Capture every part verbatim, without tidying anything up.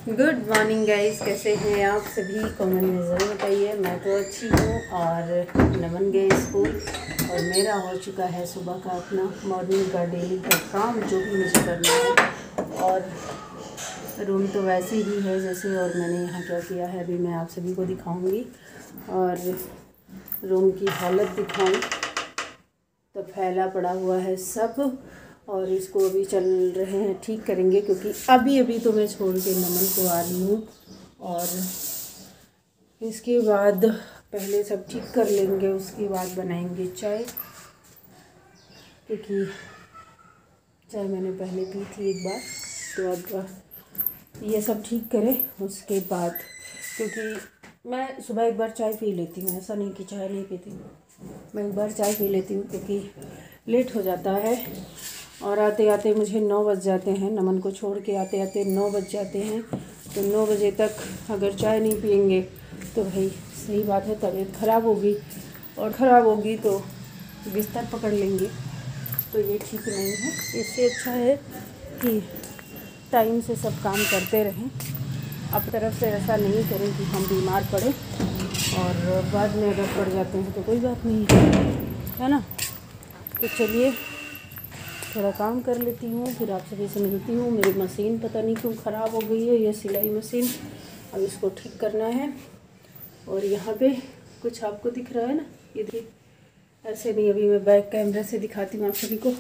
Good morning guys, कैसे हैं आप सभी? कमेंट में ज़रूर बताइए। मैं तो अच्छी हूँ। और नमन गए स्कूल और मेरा हो चुका है सुबह का अपना मॉर्निंग का डेली का काम जो भी मुझे करना है। और रूम तो वैसे ही है जैसे, और मैंने यहाँ क्या किया है अभी मैं आप सभी को दिखाऊंगी। और रूम की हालत दिखाऊँ तो फैला पड़ा हुआ है सब, और इसको अभी चल रहे हैं ठीक करेंगे, क्योंकि अभी अभी तो मैं छोड़ के नमन को आ रही हूँ। और इसके बाद पहले सब ठीक कर लेंगे, उसके बाद बनाएंगे चाय, क्योंकि चाय मैंने पहले पी थी एक बार। तो अब ये सब ठीक करें उसके बाद, क्योंकि मैं सुबह एक बार चाय पी लेती हूँ, ऐसा नहीं कि चाय नहीं पीती हूँ, मैं एक बार चाय पी लेती हूँ, क्योंकि लेट हो जाता है और आते आते मुझे नौ बज जाते हैं। नमन को छोड़ के आते आते नौ बज जाते हैं। तो नौ बजे तक अगर चाय नहीं पियेंगे तो भाई सही बात है, तबीयत ख़राब होगी, और ख़राब होगी तो बिस्तर पकड़ लेंगे, तो ये ठीक नहीं है। इससे अच्छा है कि टाइम से सब काम करते रहें। अब तरफ से ऐसा नहीं करें कि हम बीमार पड़े और बाद में अगर पड़ जाते हैं तो कोई बात नहीं है ना। तो चलिए थोड़ा काम कर लेती हूँ, फिर आप सभी से मिलती हूँ। मेरी मशीन पता नहीं क्यों ख़राब हो गई है, ये सिलाई मशीन, अब इसको ठीक करना है। और यहाँ पे कुछ आपको दिख रहा है ना, ये देखिए, ऐसे नहीं, अभी मैं बैक कैमरे से दिखाती हूँ आप सभी को।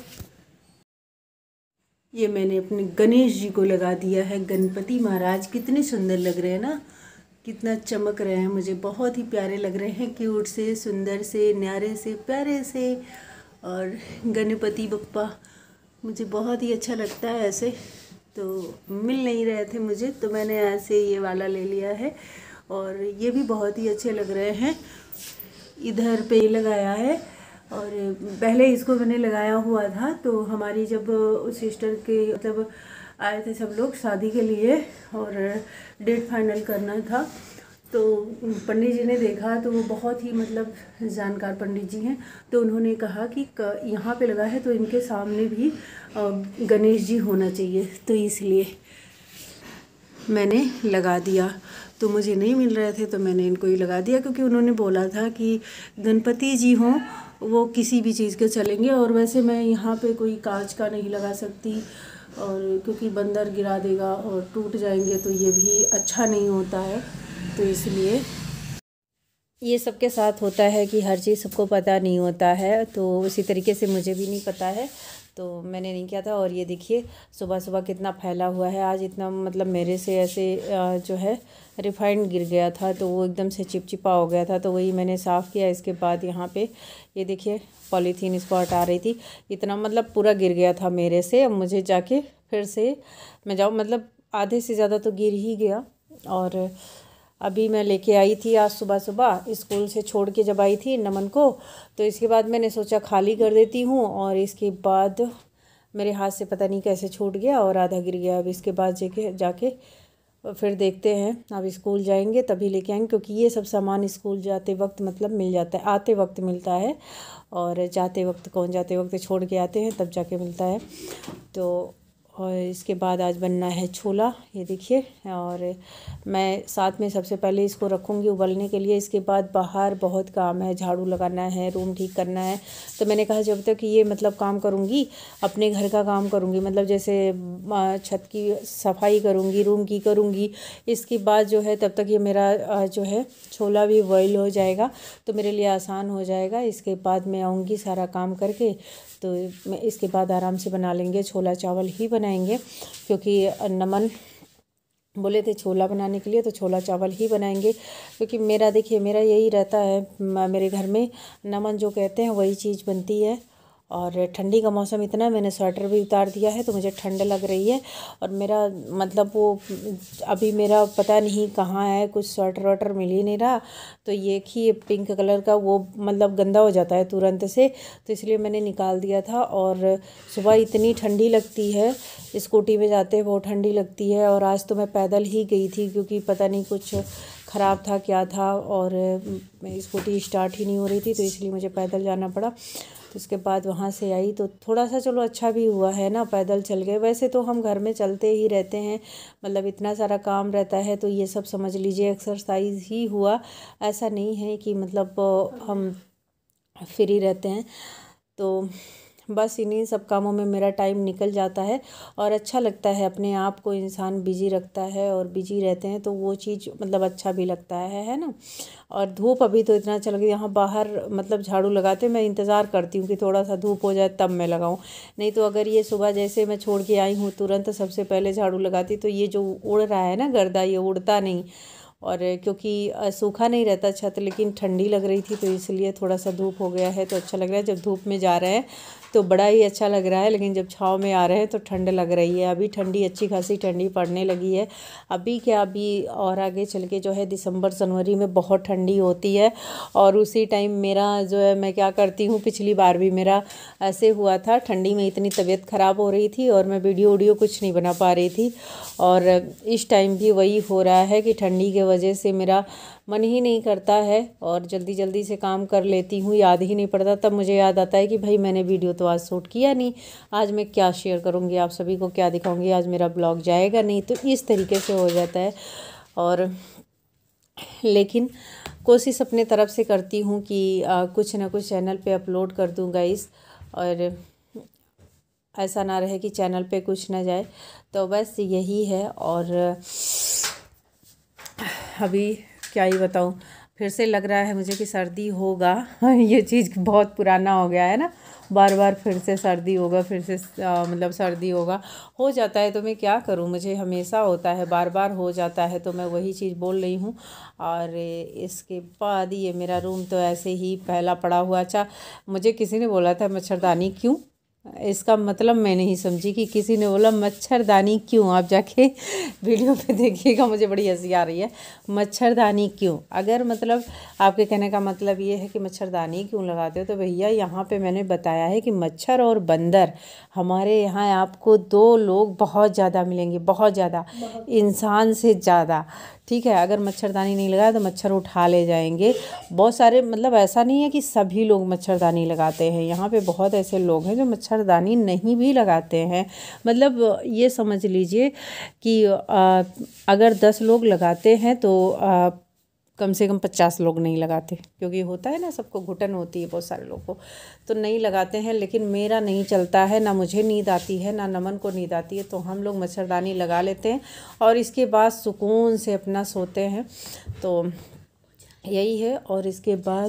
ये मैंने अपने गणेश जी को लगा दिया है, गणपति महाराज कितने सुंदर लग रहे हैं ना, कितना चमक रहे हैं, मुझे बहुत ही प्यारे लग रहे हैं, क्यूट से, सुंदर से, न्यारे से, प्यारे से। और गणपति बप्पा मुझे बहुत ही अच्छा लगता है ऐसे। तो मिल नहीं रहे थे मुझे, तो मैंने ऐसे ये वाला ले लिया है, और ये भी बहुत ही अच्छे लग रहे हैं। इधर पे लगाया है, और पहले इसको मैंने लगाया हुआ था, तो हमारी जब सिस्टर के मतलब आए थे सब लोग शादी के लिए और डेट फाइनल करना था, तो पंडित जी ने देखा, तो वो बहुत ही मतलब जानकार पंडित जी हैं, तो उन्होंने कहा कि यहाँ पे लगा है तो इनके सामने भी गणेश जी होना चाहिए, तो इसलिए मैंने लगा दिया। तो मुझे नहीं मिल रहे थे तो मैंने इनको ही लगा दिया, क्योंकि उन्होंने बोला था कि गणपति जी हों वो किसी भी चीज़ के चलेंगे। और वैसे मैं यहाँ पे कोई कांच का नहीं लगा सकती, और क्योंकि बंदर गिरा देगा और टूट जाएंगे तो ये भी अच्छा नहीं होता है, तो इसलिए ये सबके साथ होता है कि हर चीज़ सबको पता नहीं होता है, तो उसी तरीके से मुझे भी नहीं पता है, तो मैंने नहीं किया था। और ये देखिए सुबह सुबह कितना फैला हुआ है, आज इतना मतलब मेरे से ऐसे जो है रिफाइंड गिर गया था, तो वो एकदम से चिपचिपा हो गया था, तो वही मैंने साफ़ किया। इसके बाद यहाँ पे ये देखिए पॉलीथीन इसको हटा रही थी, इतना मतलब पूरा गिर गया था मेरे से। अब मुझे जाके फिर से मैं जाऊँ, मतलब आधे से ज़्यादा तो गिर ही गया। और अभी मैं लेके आई थी आज सुबह सुबह स्कूल से छोड़ के जब आई थी नमन को, तो इसके बाद मैंने सोचा खाली कर देती हूँ, और इसके बाद मेरे हाथ से पता नहीं कैसे छूट गया और आधा गिर गया। अब इसके बाद जाके जाके फिर देखते हैं, अब स्कूल जाएंगे तभी लेके आएंगे, क्योंकि ये सब सामान स्कूल जाते वक्त मतलब मिल जाता है, आते वक्त मिलता है, और जाते वक्त कौन जाते वक्त छोड़ के आते हैं तब जाके मिलता है। तो और इसके बाद आज बनना है छोला, ये देखिए। और मैं साथ में सबसे पहले इसको रखूँगी उबलने के लिए। इसके बाद बाहर बहुत काम है, झाड़ू लगाना है, रूम ठीक करना है, तो मैंने कहा जब तक ये मतलब काम करूँगी, अपने घर का काम करूँगी, मतलब जैसे छत की सफाई करूँगी, रूम की करूँगी, इसके बाद जो है तब तक ये मेरा जो है छोला भी बॉईल हो जाएगा, तो मेरे लिए आसान हो जाएगा। इसके बाद मैं आऊँगी सारा काम करके, तो मैं इसके बाद आराम से बना लेंगे, छोला चावल ही बनाएंगे, क्योंकि नमन बोले थे छोला बनाने के लिए, तो छोला चावल ही बनाएंगे। क्योंकि मेरा देखिए मेरा यही रहता है, मेरे घर में नमन जो कहते हैं वही चीज़ बनती है। और ठंडी का मौसम इतना है, मैंने स्वेटर भी उतार दिया है, तो मुझे ठंड लग रही है। और मेरा मतलब वो अभी मेरा पता नहीं कहाँ है, कुछ स्वेटर वाटर मिल ही नहीं रहा, तो ये कि पिंक कलर का वो मतलब गंदा हो जाता है तुरंत से, तो इसलिए मैंने निकाल दिया था। और सुबह इतनी ठंडी लगती है, स्कूटी में जाते बहुत ठंडी लगती है। और आज तो मैं पैदल ही गई थी, क्योंकि पता नहीं कुछ ख़राब था क्या था, और स्कूटी स्टार्ट ही नहीं हो रही थी, तो इसलिए मुझे पैदल जाना पड़ा। उसके बाद वहाँ से आई तो थोड़ा सा चलो अच्छा भी हुआ है ना, पैदल चल गए। वैसे तो हम घर में चलते ही रहते हैं, मतलब इतना सारा काम रहता है तो ये सब समझ लीजिए एक्सरसाइज ही हुआ। ऐसा नहीं है कि मतलब हम फ्री रहते हैं। तो बस इन्हीं सब कामों में मेरा टाइम निकल जाता है और अच्छा लगता है, अपने आप को इंसान बिजी रखता है और बिजी रहते हैं तो वो चीज़ मतलब अच्छा भी लगता है है ना। और धूप अभी तो इतना चल गया, यहाँ बाहर मतलब झाड़ू लगाते मैं इंतज़ार करती हूँ कि थोड़ा सा धूप हो जाए तब मैं लगाऊँ, नहीं तो अगर ये सुबह जैसे मैं छोड़ के आई हूँ तुरंत सबसे पहले झाड़ू लगाती तो ये जो उड़ रहा है ना गर्दा, ये उड़ता नहीं। और क्योंकि सूखा नहीं रहता छत, लेकिन ठंडी लग रही थी तो इसलिए थोड़ा सा धूप हो गया है तो अच्छा लग रहा है। जब धूप में जा रहे हैं तो बड़ा ही अच्छा लग रहा है, लेकिन जब छाँव में आ रहे हैं तो ठंड लग रही है। अभी ठंडी अच्छी खासी ठंडी पड़ने लगी है अभी क्या, अभी और आगे चल के जो है दिसंबर जनवरी में बहुत ठंडी होती है। और उसी टाइम मेरा जो है मैं क्या करती हूँ, पिछली बार भी मेरा ऐसे हुआ था, ठंडी में इतनी तबीयत ख़राब हो रही थी और मैं वीडियो वीडियो कुछ नहीं बना पा रही थी। और इस टाइम भी वही हो रहा है कि ठंडी के वजह से मेरा मन ही नहीं करता है और जल्दी जल्दी से काम कर लेती हूँ, याद ही नहीं पड़ता। तब मुझे याद आता है कि भाई मैंने वीडियो तो आज शूट किया नहीं, आज मैं क्या शेयर करूँगी, आप सभी को क्या दिखाऊंगी, आज मेरा ब्लॉग जाएगा नहीं, तो इस तरीके से हो जाता है। और लेकिन कोशिश अपने तरफ से करती हूँ कि आ, कुछ ना कुछ चैनल पे अपलोड कर दूँ गाइस, और ऐसा ना रहे कि चैनल पे कुछ ना जाए। तो बस यही है। और अभी क्या ही बताऊँ, फिर से लग रहा है मुझे कि सर्दी होगा ये चीज़ बहुत पुराना हो गया है ना, बार बार फिर से सर्दी होगा, फिर से आ, मतलब सर्दी होगा, हो जाता है तो मैं क्या करूँ, मुझे हमेशा होता है, बार बार हो जाता है, तो मैं वही चीज़ बोल रही हूँ। और इसके बाद ये मेरा रूम तो ऐसे ही फैला पड़ा हुआ। अच्छा, मुझे किसी ने बोला था मच्छरदानी क्यों, इसका मतलब मैं नहीं समझी कि किसी ने बोला मच्छरदानी क्यों, आप जाके वीडियो पे देखिएगा, मुझे बड़ी हंसी आ रही है। मच्छरदानी क्यों, अगर मतलब आपके कहने का मतलब ये है कि मच्छरदानी क्यों लगाते हो, तो भैया यहाँ पे मैंने बताया है कि मच्छर और बंदर हमारे यहाँ आपको दो लोग बहुत ज़्यादा मिलेंगे, बहुत ज़्यादा, इंसान से ज़्यादा। ठीक है, अगर मच्छरदानी नहीं लगाया तो मच्छर उठा ले जाएंगे बहुत सारे। मतलब ऐसा नहीं है कि सभी लोग मच्छरदानी लगाते हैं, यहाँ पे बहुत ऐसे लोग हैं जो मच्छरदानी नहीं भी लगाते हैं। मतलब ये समझ लीजिए कि आ, अगर दस लोग लगाते हैं तो आ, कम से कम पचास लोग नहीं लगाते, क्योंकि होता है ना सबको घुटन होती है बहुत सारे लोगों को, तो नहीं लगाते हैं। लेकिन मेरा नहीं चलता है, ना मुझे नींद आती है ना नमन को नींद आती है, तो हम लोग मच्छरदानी लगा लेते हैं और इसके बाद सुकून से अपना सोते हैं। तो यही है। और इसके बाद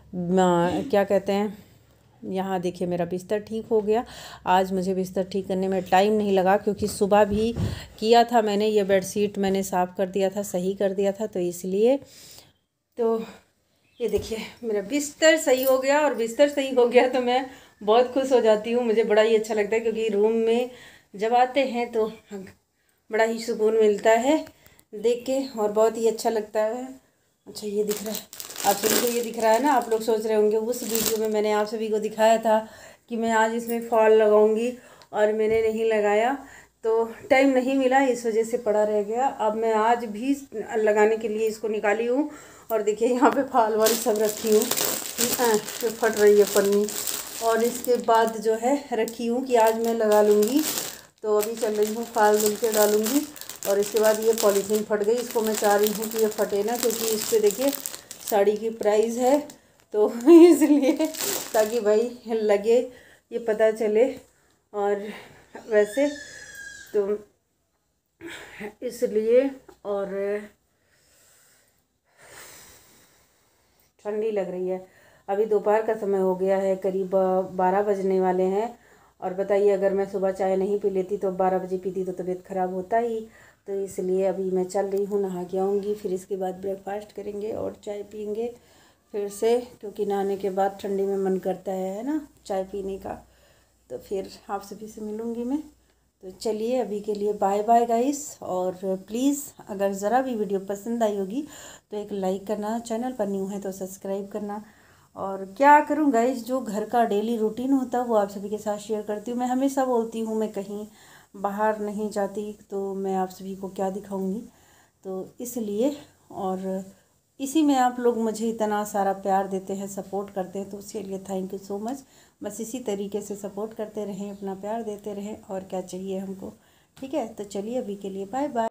क्या कहते हैं, यहाँ देखिए मेरा बिस्तर ठीक हो गया। आज मुझे बिस्तर ठीक करने में टाइम नहीं लगा, क्योंकि सुबह भी किया था मैंने, ये बेडशीट मैंने साफ़ कर दिया था, सही कर दिया था, तो इसलिए। तो ये देखिए मेरा बिस्तर सही हो गया, और बिस्तर सही हो गया तो मैं बहुत खुश हो जाती हूँ, मुझे बड़ा ही अच्छा लगता है, क्योंकि रूम में जब आते हैं तो बड़ा ही सुकून मिलता है देख के, और बहुत ही अच्छा लगता है। अच्छा, ये दिख रहा है आप सभी को, ये दिख रहा है ना, आप लोग सोच रहे होंगे उस वीडियो में मैंने आप सभी को दिखाया था कि मैं आज इसमें फॉल लगाऊंगी, और मैंने नहीं लगाया, तो टाइम नहीं मिला, इस वजह से पड़ा रह गया। अब मैं आज भी लगाने के लिए इसको निकाली हूँ, और देखिए यहाँ पे फाल वाल सब रखी हूँ, तो फट रही है पन्नी, और इसके बाद जो है रखी हूँ कि आज मैं लगा लूँगी। तो अभी चल रही हूँ फाल धुल के डालूँगी, और इसके बाद ये पॉलीथीन फट गई, इसको मैं चाह रही हूँ कि ये फटे ना, क्योंकि इस पर देखिए साड़ी की प्राइस है, तो इसलिए ताकि भाई लगे, ये पता चले। और वैसे तो इसलिए, और ठंडी लग रही है, अभी दोपहर का समय हो गया है, करीब बारह बजने वाले हैं। और बताइए, अगर मैं सुबह चाय नहीं पी लेती तो बारह बजे पीती तो तबीयत ख़राब होता ही, तो इसलिए अभी मैं चल रही हूँ, नहा के आऊँगी, फिर इसके बाद ब्रेकफास्ट करेंगे और चाय पियेंगे फिर से, क्योंकि नहाने के बाद ठंडी में मन करता है ना चाय पीने का। तो फिर आप सभी से मिलूँगी मैं। तो चलिए अभी के लिए बाय बाय गाइस, और प्लीज़ अगर ज़रा भी वीडियो पसंद आई होगी तो एक लाइक करना, चैनल पर न्यू है तो सब्सक्राइब करना। और क्या करूँ गाइस, जो घर का डेली रूटीन होता है वो आप सभी के साथ शेयर करती हूँ। मैं हमेशा बोलती हूँ मैं कहीं बाहर नहीं जाती, तो मैं आप सभी को क्या दिखाऊंगी, तो इसलिए। और इसी में आप लोग मुझे इतना सारा प्यार देते हैं, सपोर्ट करते हैं, तो उसके लिए थैंक यू सो मच। बस इसी तरीके से सपोर्ट करते रहें, अपना प्यार देते रहें, और क्या चाहिए हमको। ठीक है, तो चलिए अभी के लिए बाय बाय।